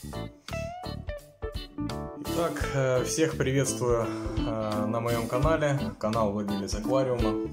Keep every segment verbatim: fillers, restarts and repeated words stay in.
Итак, всех приветствую на моем канале, канал Владелец Аквариума.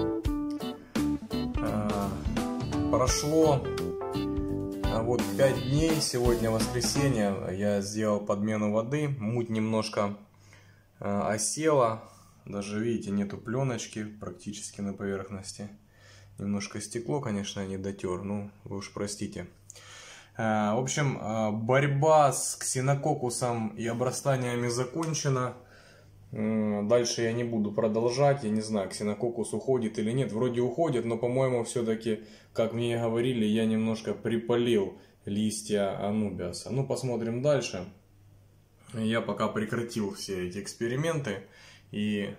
Прошло вот пять дней, сегодня воскресенье, я сделал подмену воды, муть немножко осела, даже видите, нету пленочки практически на поверхности. Немножко стекло, конечно, не дотер, ну вы уж простите. В общем, борьба с ксенококкусом и обрастаниями закончена. Дальше я не буду продолжать. Я не знаю, ксенококкус уходит или нет. Вроде уходит, но, по-моему, все-таки, как мне говорили, я немножко припалил листья анубиаса. Ну, посмотрим дальше. Я пока прекратил все эти эксперименты. И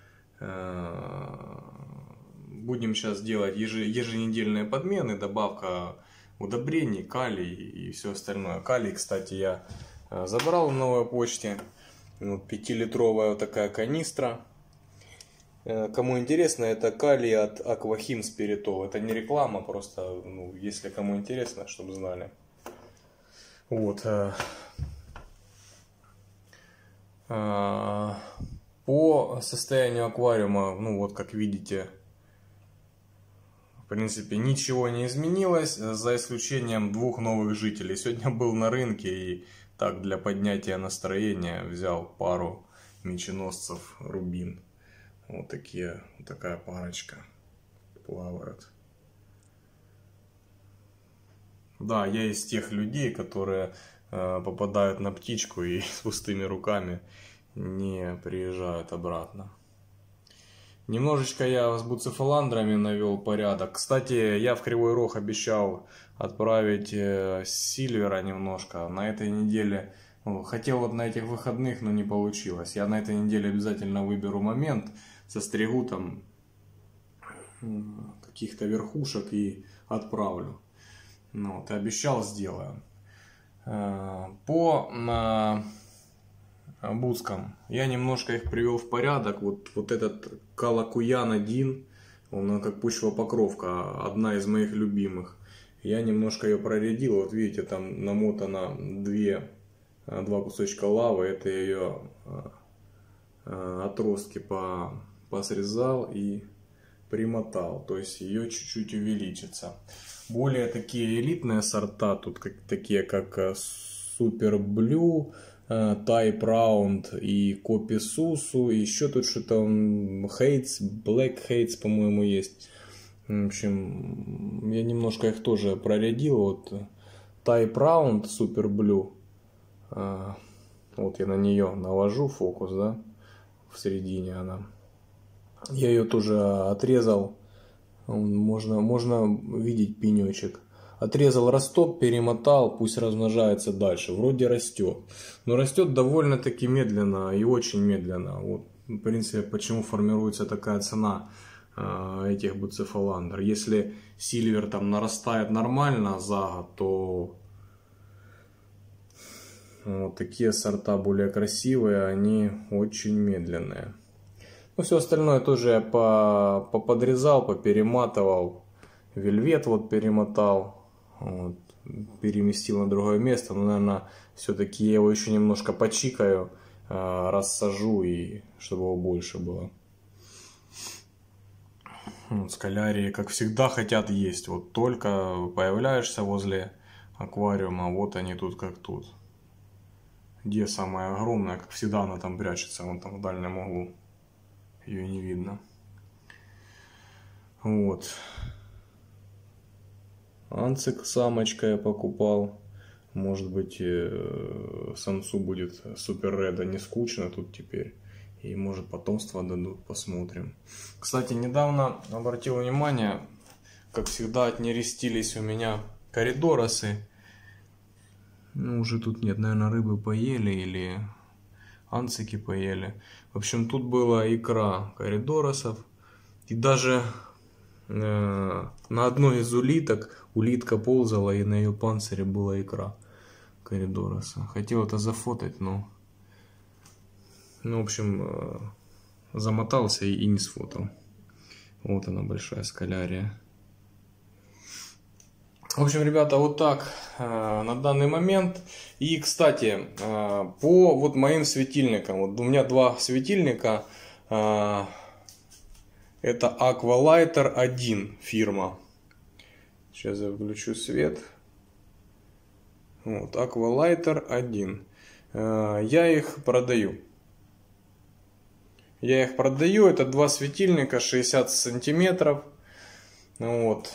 э, будем сейчас делать еженедельные подмены, добавка удобрений, калий и все остальное. Калий, кстати, я забрал на новой почте. Вот пятилитровая вот такая канистра. Кому интересно, это калий от Aquahim Spiritol. Это не реклама, просто, ну, если кому интересно, чтобы знали. Вот. По состоянию аквариума, ну вот как видите, в принципе, ничего не изменилось, за исключением двух новых жителей. Сегодня был на рынке и так для поднятия настроения взял пару меченосцев рубин. Вот такие, вот такая парочка плавают. Да, я из тех людей, которые э, попадают на птичку и с пустыми руками не приезжают обратно. Немножечко я с буцефаландрами навел порядок. Кстати, я в Кривой Рог обещал отправить сильвера немножко. На этой неделе, ну, хотел вот на этих выходных, но не получилось. Я на этой неделе обязательно выберу момент, состригу там каких-то верхушек и отправлю. Ну, вот, обещал, сделаю. По буцкам я немножко их привел в порядок. Вот, вот этот Калакуян один, он как почвопокровка, одна из моих любимых. Я немножко ее проредил. Вот видите, там намотано две, два кусочка лавы. Это я ее отростки по, посрезал и примотал. То есть ее чуть-чуть увеличится. Более такие элитные сорта, тут как, такие как Super Blue, Type Round и Copy Susu, еще тут что-то Hates, Black Hates, по-моему, есть. В общем, я немножко их тоже проредил. Вот Type Round, Super Blue. Вот я на нее навожу фокус, да, в середине она. Я ее тоже отрезал. Можно, можно видеть пенечек. Отрезал росток, перемотал, пусть размножается дальше. Вроде растет. Но растет довольно-таки медленно и очень медленно. Вот, в принципе, почему формируется такая цена э, этих буцефаландр. Если сильвер там нарастает нормально за год, то вот такие сорта более красивые, они очень медленные. Ну, все остальное тоже я по, поподрезал, поперематывал. Вельвет вот перемотал. Вот, переместил на другое место, но, наверное, все-таки я его еще немножко почикаю, э, рассажу, и чтобы его больше было. Вот, скалярии, как всегда, хотят есть. Вот только появляешься возле аквариума, вот они тут как тут. Где самая огромная, как всегда, она там прячется, вон там в дальнем углу. Ее не видно. Вот. Анцик самочка я покупал. Может быть, самцу будет супер реда не скучно тут теперь. И может потомство дадут, посмотрим. Кстати, недавно обратил внимание, как всегда отнерестились у меня коридоросы. Ну, уже тут нет, наверное, рыбы поели или анцики поели. В общем, тут была икра коридоросов. И даже э, на одной из улиток улитка ползала, и на ее панцире была икра коридороса. Хотел это зафотать, но... Ну, в общем, э, замотался и, и не сфотал. Вот она, большая скалярия. В общем, ребята, вот так э, на данный момент. И, кстати, э, по вот моим светильникам. Вот у меня два светильника. Э, это Aqualighter один фирма. Сейчас я включу свет. Вот, Aqualighter один. Э, я их продаю. Я их продаю. Это два светильника шестьдесят сантиметров. Вот.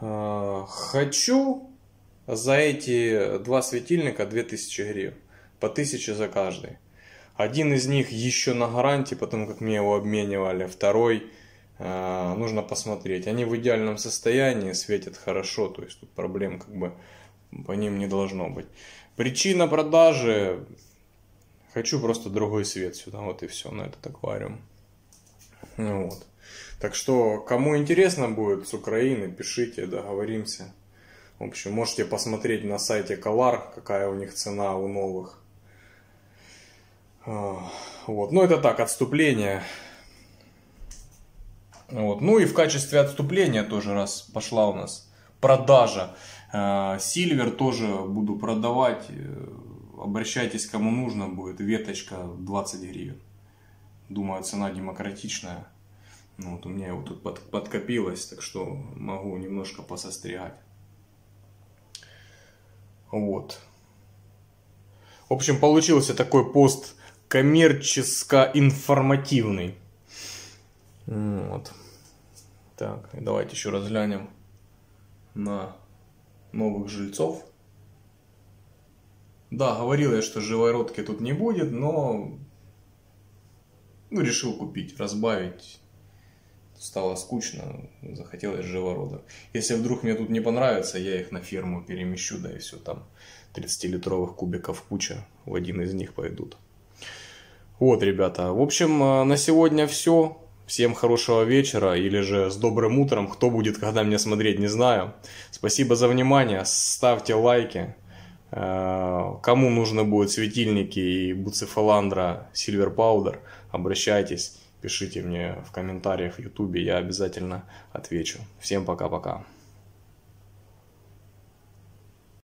Хочу за эти два светильника две тысячи гривен, по тысяче за каждый. Один из них еще на гарантии, потому как мне его обменивали. Второй э, нужно посмотреть. Они в идеальном состоянии, светят хорошо, то есть тут проблем как бы по ним не должно быть. Причина продажи: хочу просто другой свет сюда, вот и все, на этот аквариум. Вот. Так что, кому интересно будет с Украины, пишите, договоримся. В общем, можете посмотреть на сайте Color, какая у них цена у новых. Вот. Ну, это так, отступление. Вот. Ну и в качестве отступления тоже, раз пошла у нас продажа. Сильвер тоже буду продавать. Обращайтесь, кому нужно будет. Веточка двадцать гривен. Думаю, цена демократичная. Ну, вот у меня его тут под, подкопилось, так что могу немножко посостригать. Вот. В общем, получился такой пост коммерческо-информативный. Вот. Так, давайте еще раз глянем на новых жильцов. Да, говорил я, что живородки тут не будет, но ну, решил купить, разбавить. Стало скучно, захотелось живородов. Если вдруг мне тут не понравится, я их на ферму перемещу, да и все, там тридцатилитровых кубиков куча, в один из них пойдут. Вот, ребята, в общем, на сегодня все. Всем хорошего вечера или же с добрым утром. Кто будет когда меня смотреть, не знаю. Спасибо за внимание, ставьте лайки. Кому нужны будут светильники и буцефаландра Silver Powder, обращайтесь. Пишите мне в комментариях в ютубе, я обязательно отвечу. Всем пока-пока.